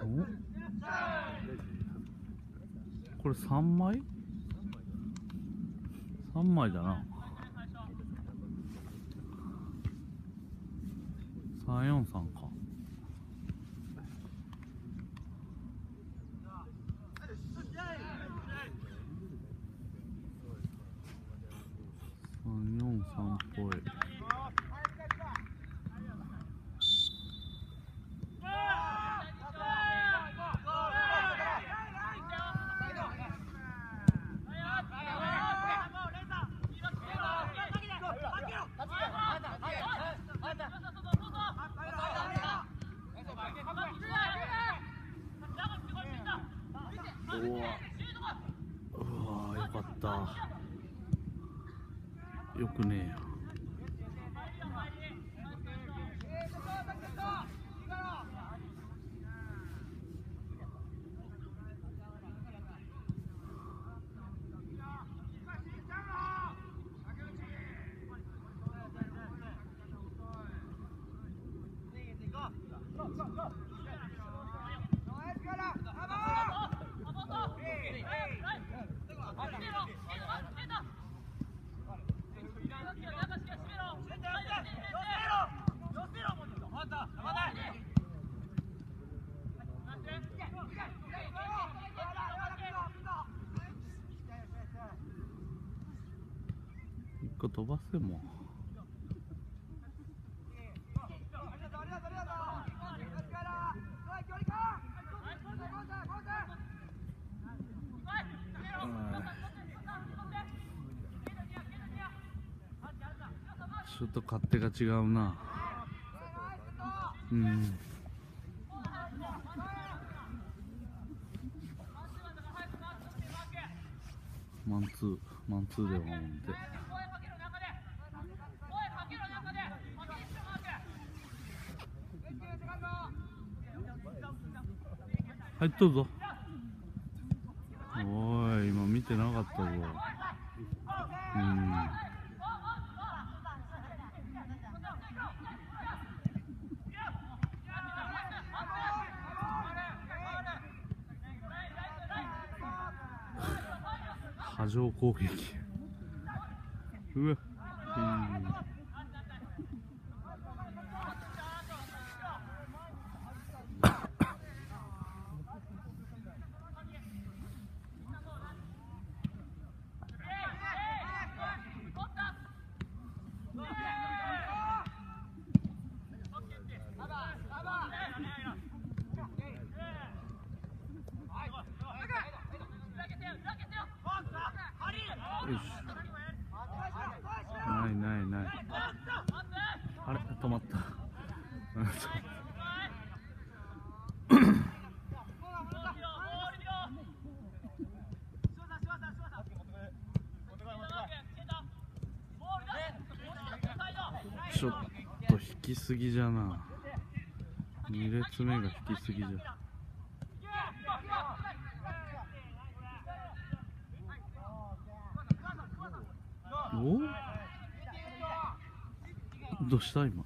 これ3枚 ?3 枚だな。343か。343っぽい。うわ、よかった。よくねえよ。一個飛ばせも。ちょっと勝手が違うな。マンツーでは思うんで。はい、どうぞ。おい、今見てなかったぞ。波状攻撃。うわ。ない。あれ、止まった。ちょっと引きすぎじゃな。2列目が引きすぎじゃ。お？どうした今。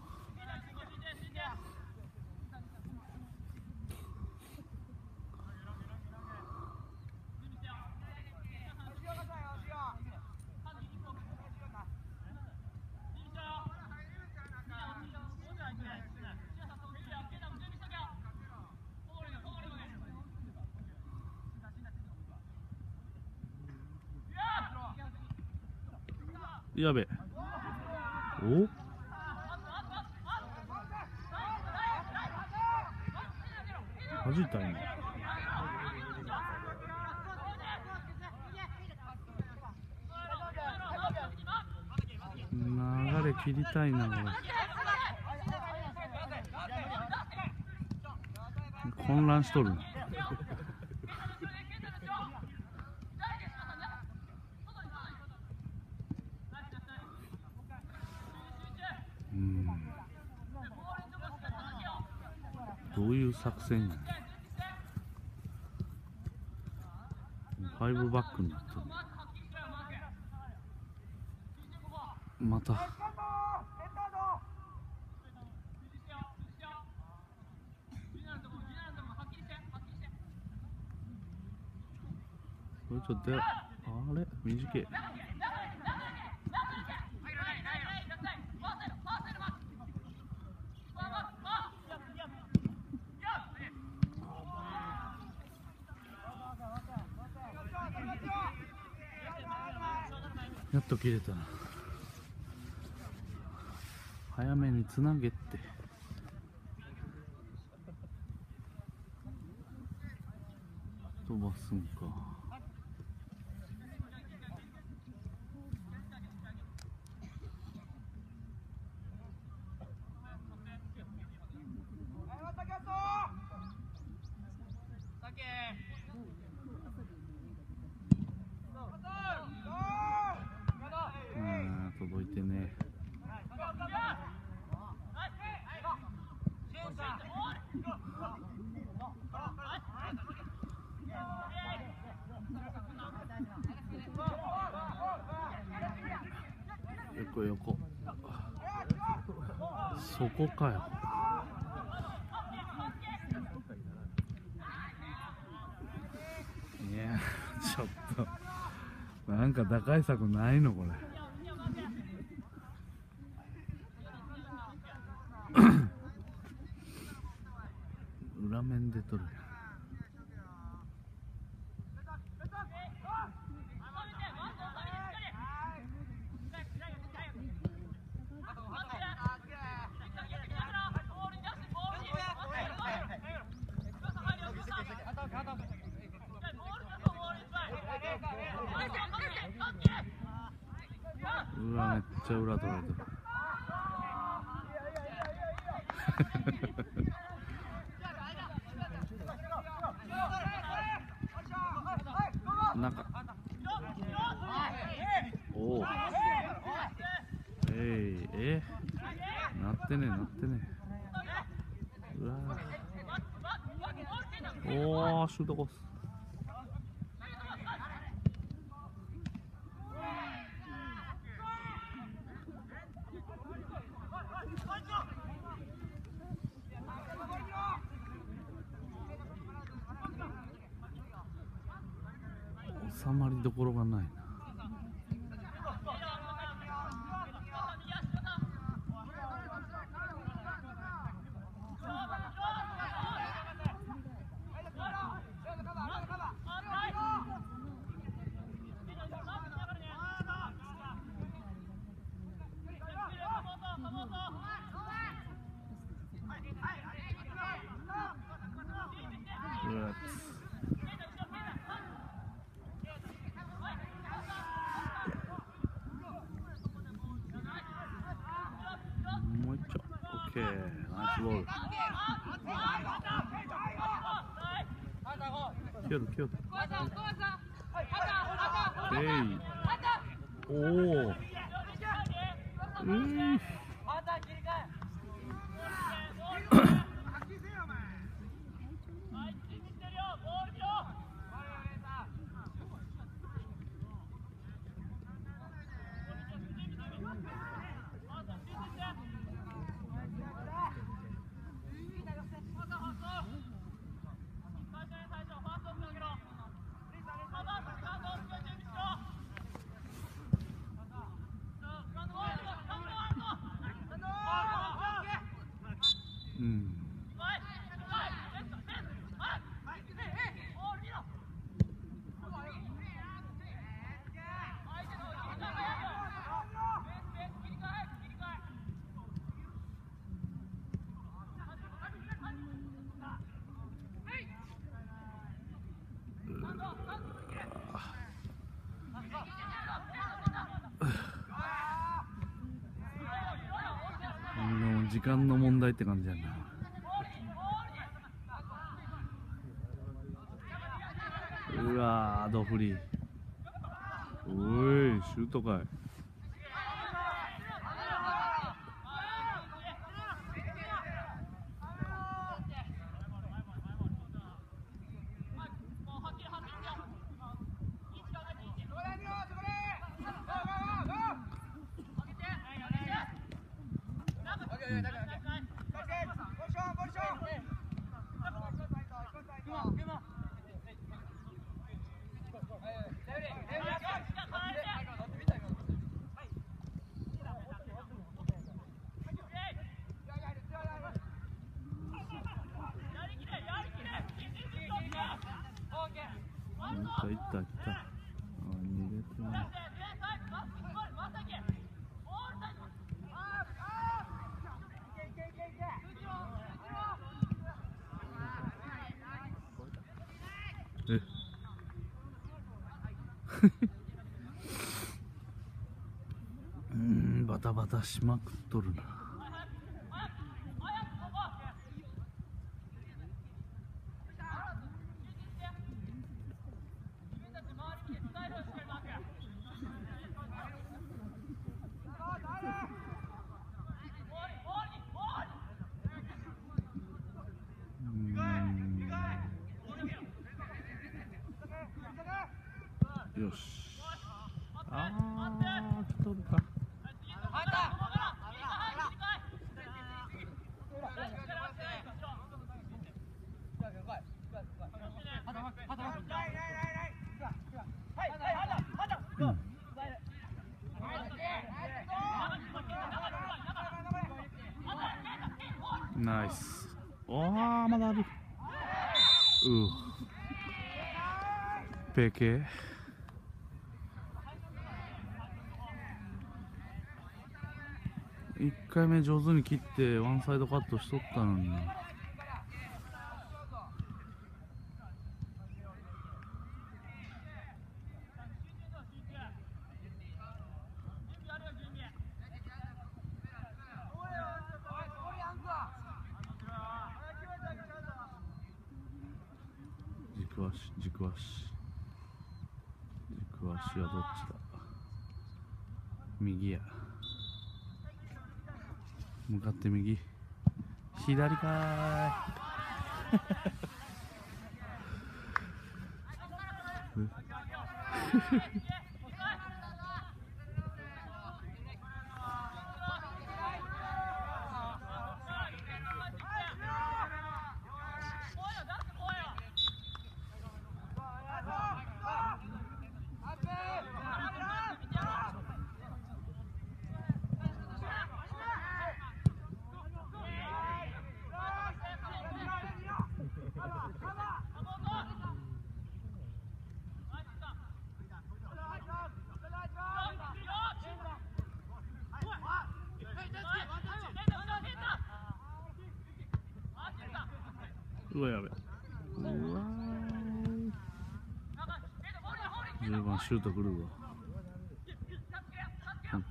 やべ。お？弾いた今。流れ切りたいなこれ。混乱しとるな。どういう作戦やねん。5バックになってる。また。 これちょっとあれ短い。やっと切れたな。早めにつなげって。飛ばすんか。届いてね。横横。そこかよ。いやちょっとなんか打開策ないのこれ。裏面で取る。うわ、めっちゃ裏取られてる。中。おお。なってね、なってね。うわおお、シュートコース。収まりどころがないな。もう一丁。オッケー、ナイスボール。キヨル、キヨル。おお。うん。もう時間の問題って感じやな。うわー、ドフリー。おい、シュートかい。 た来た。あ、2列目。バタバタしまくっとるな。よし。ああ、来とるか。ナイス。おー、まだある。ペケ。1回目上手に切ってワンサイドカットしとったのにな。軸足はどっちだ。右や。向かって右。左かーい。うわ、やべ。うわー。10番シュート来るわ。なんか。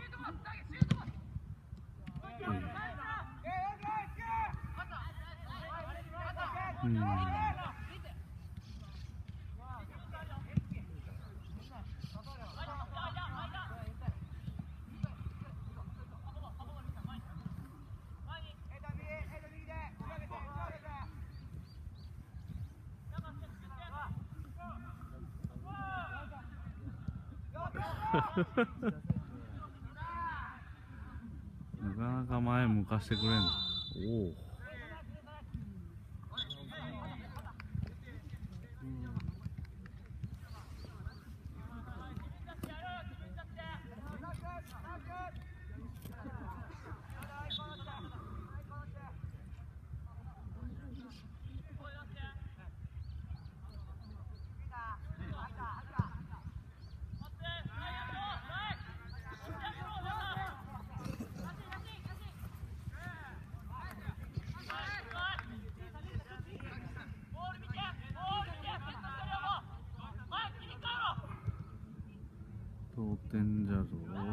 なかなか前向かしてくれんの。おお。同点じゃぞ。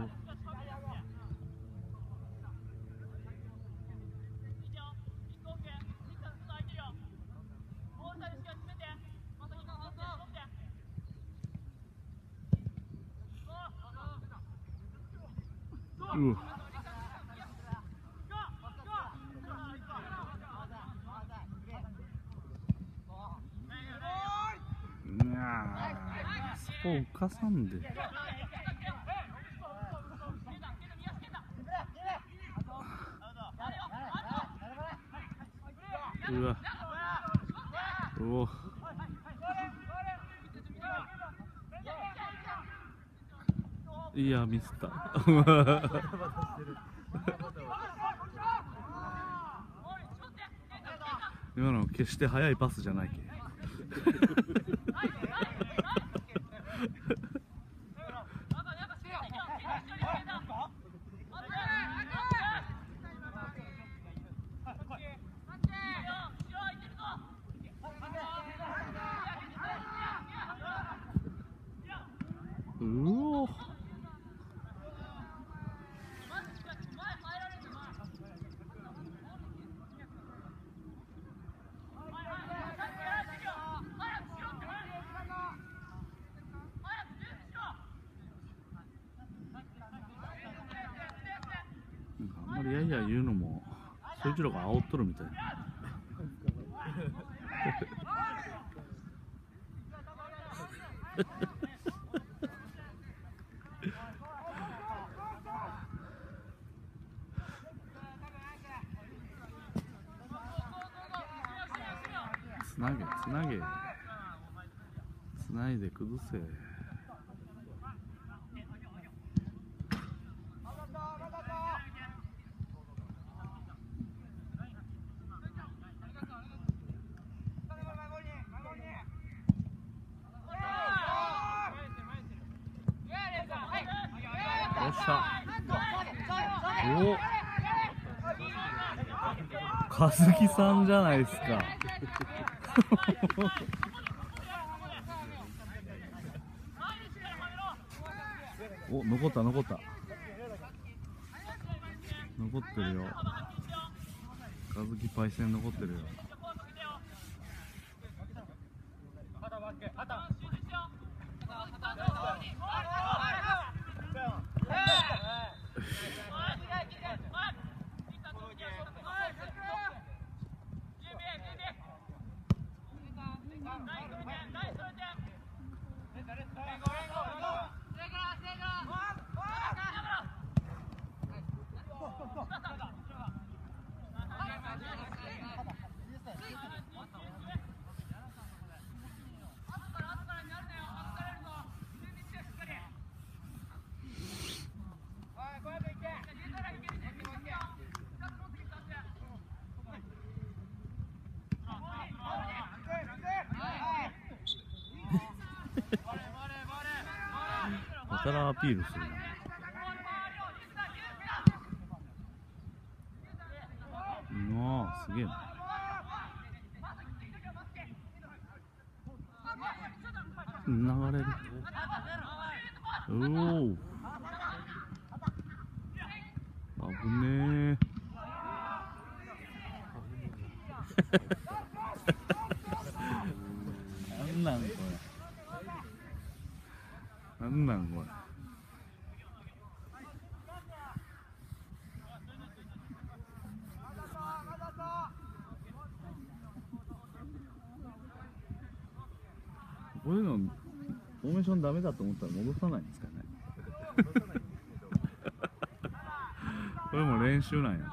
うわ。そこ浮かさんで。うわ。うお。いや、ミスった。今の決して速いパスじゃないけ。 お。あんまりやいや言うのもそいつらが煽っとるみたいな。つなげつなげつないで崩せ。よっしゃ。お、和樹さんじゃないですか。お、残った残った。残ってるよ。和樹パイセン残ってるよ。やたらアピールするな。すげえな。流れる。おお。危ねえ。なんなんこれ。なんなんこれ。こういうのフォーメーションダメだと思ったら戻さないんですかね。これも練習なんや。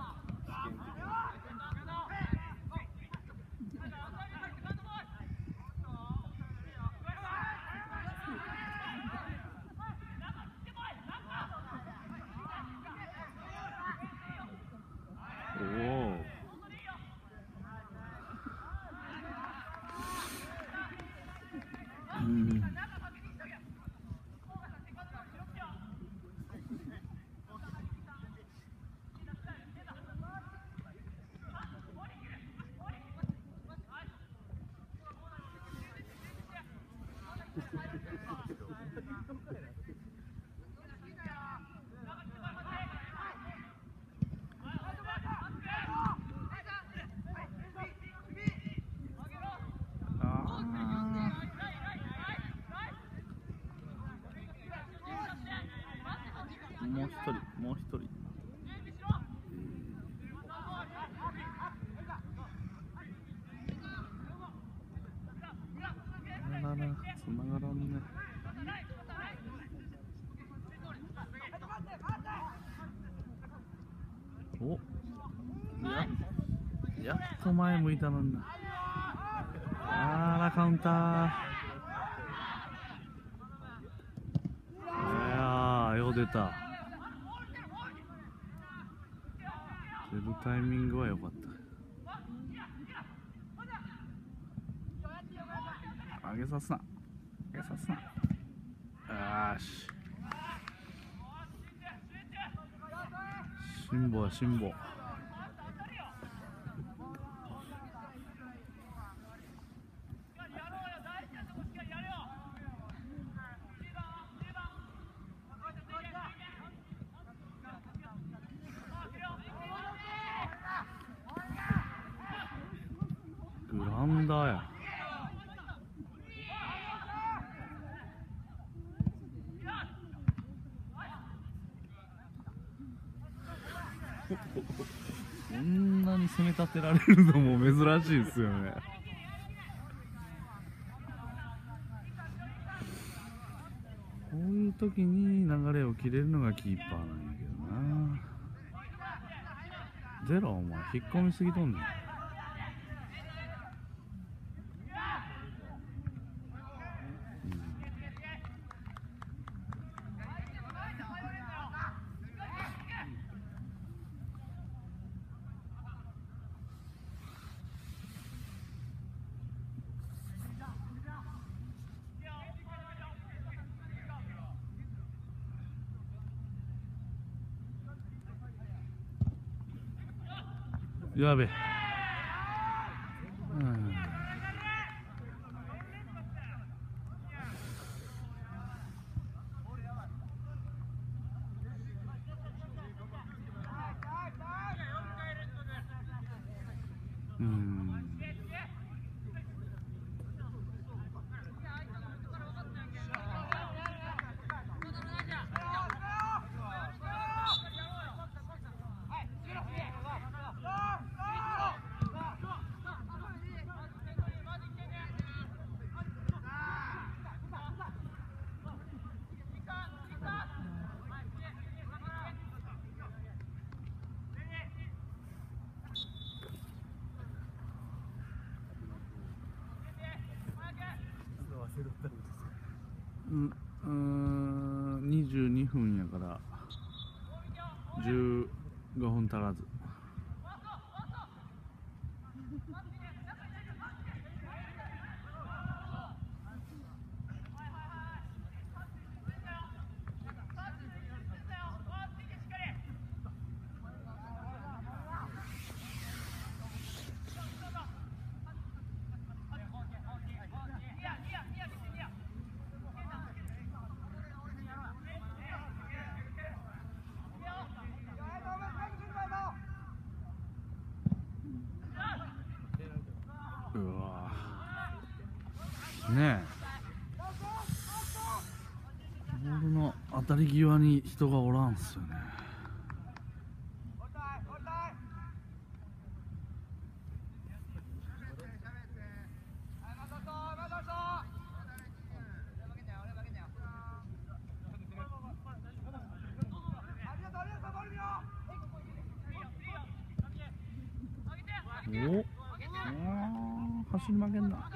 おお。もう一人、もう一人。あらら、つながらんね。お、やっと前向いたのにな。あら、カウンター。いやー、よう出た。出るタイミングは良かった。上げさすな。上げさすな。よし。辛抱は辛抱。 アンダーや。こんなに攻め立てられるのも珍しいですよね。こういう時に流れを切れるのがキーパーなんやけどな。ゼロお前引っ込みすぎとんねん。やべえ。22分やから15分足らず。うわねえ、ボールの当たり際に人がおらんすよね。おっ、走り負けんな。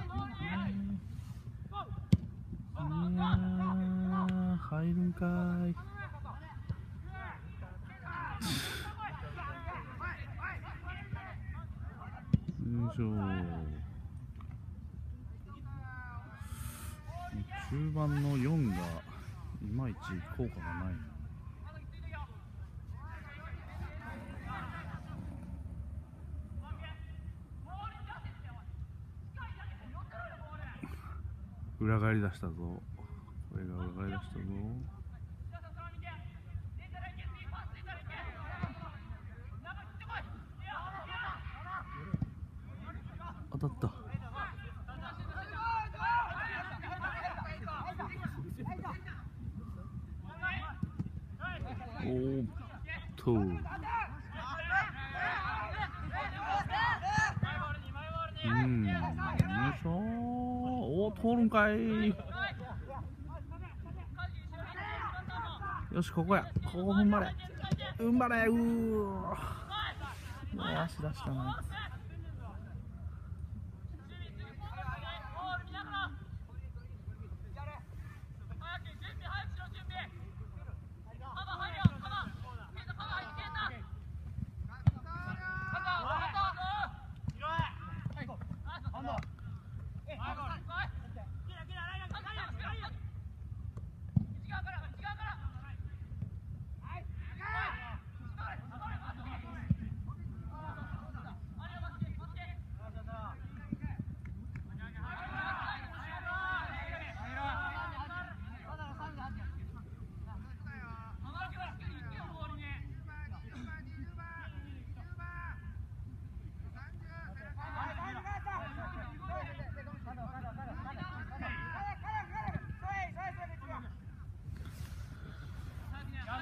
入るんかい。よいしょ。中盤の4がいまいち効果がない。裏返り出したぞ。これが裏返り出したぞ。当たった。おーっと。よいしょー。おー、通るんかい。よし、ここや。ここ踏ん張れ。踏ん張れ。足出したな。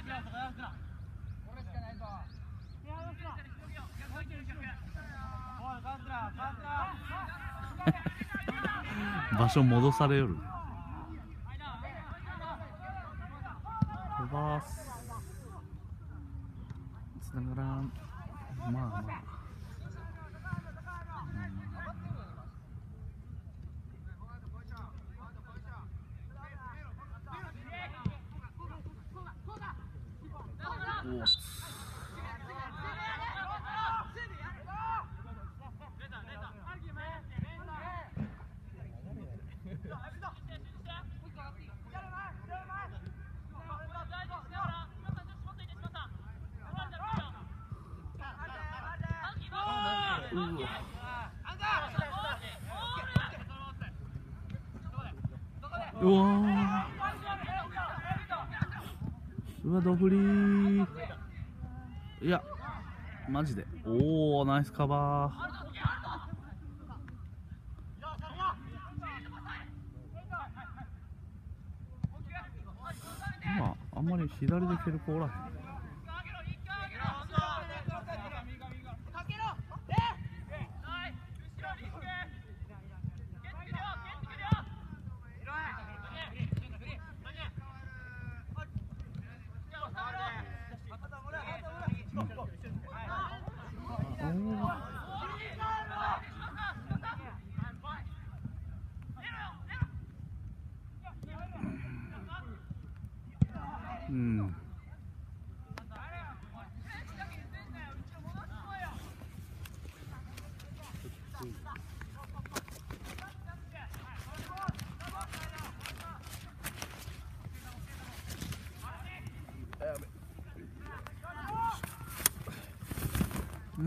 場所戻されよる。飛ばす。つながらん。まあまあ。おっ。うわー、うわドフリー。いやマジで、おおナイスカバー。今あんまり左で蹴る子おらへん。うん。うん。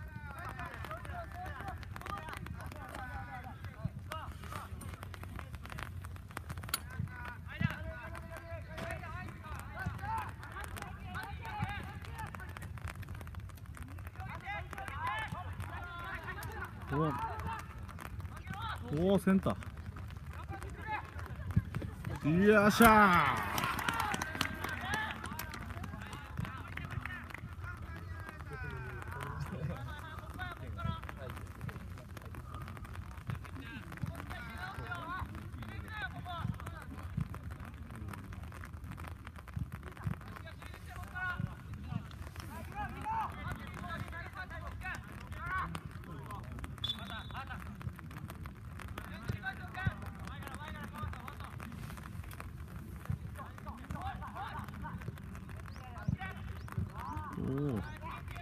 おおセンター。よっしゃー。おお。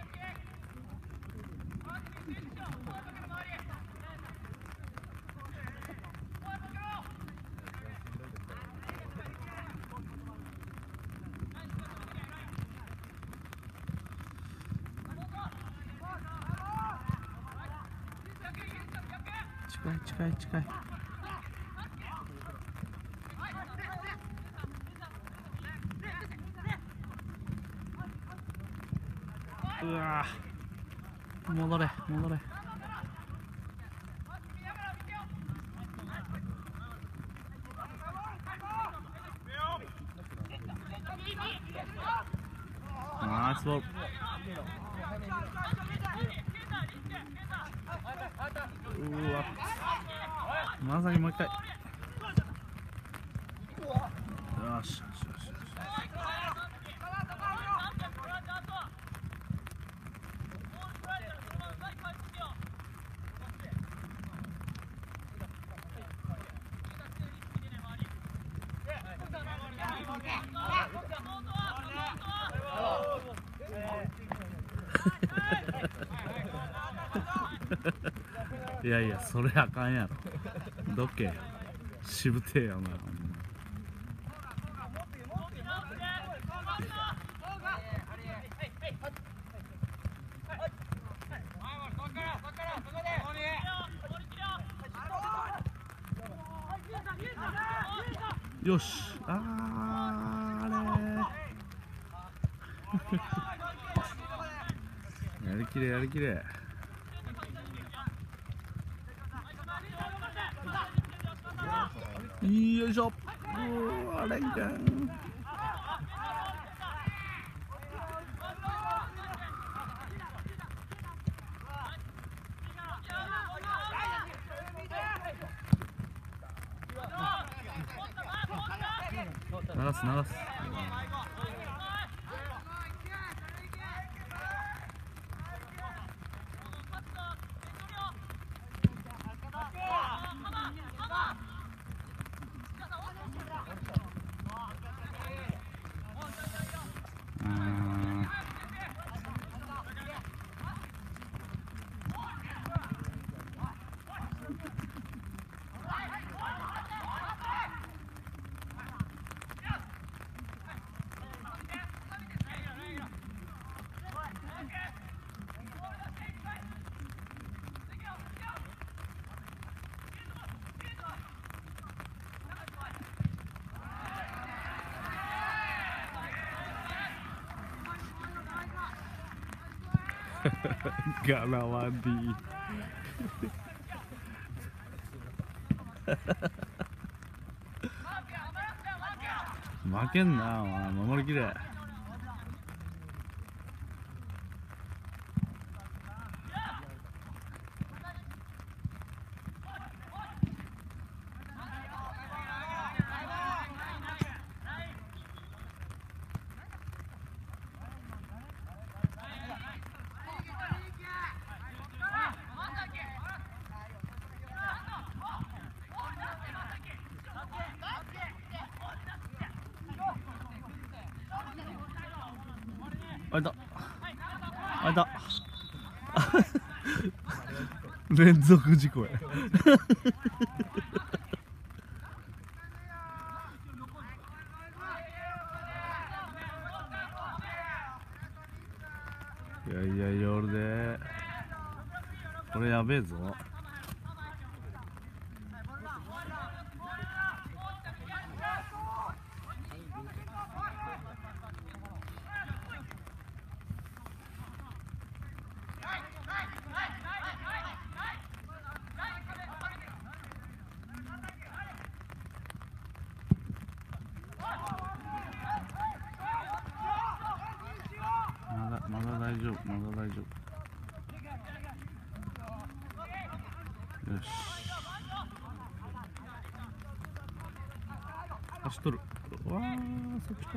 近い近い近い。うわー、戻れ戻れ。ナイスボール。うわまさにもう一回。よしよしよしよし。いやいやそれあかんやろ。どけしぶてえよな。よし、あれやりきれやりきれ。よいしょ。うわレン君。 す。ガラワディ負けんな、お前守りきれ。あいたあいた連続事故やいやいや夜でこれやべえぞ。まだ大丈夫、まだ大丈夫。よし。走っとる。わあ、そっちか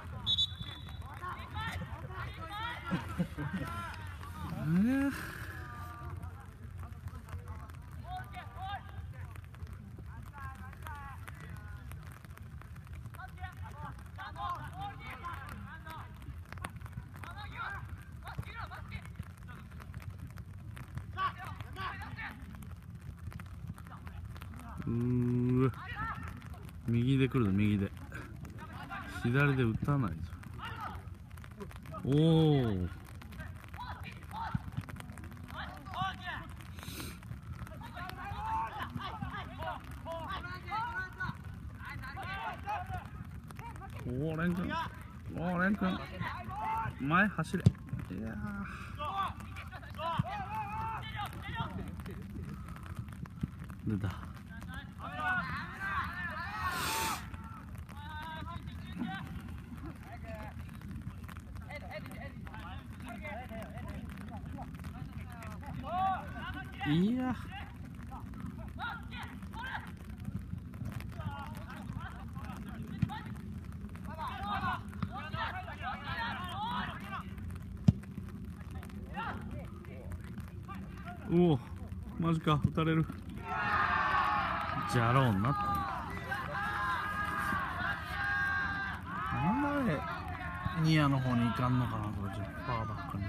右で来るぞ、右で。左で打たないぞ。おお。おお、レン君。おお、レン君。前走れ。いや出た。いやおお、マジか、打たれる。じゃろうなって。なんでニアの方に行かんのかな、これ10%ばっかり。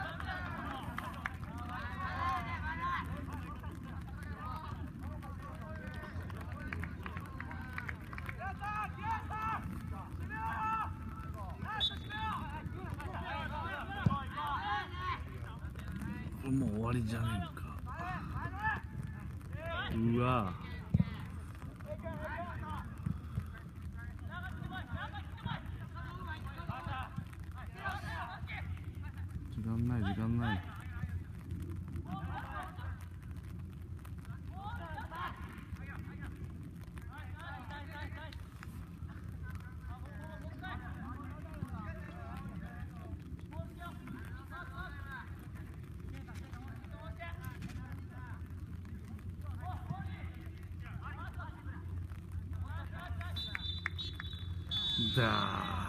もう終わりじゃねえか。うわ時間ない時間ない。 だ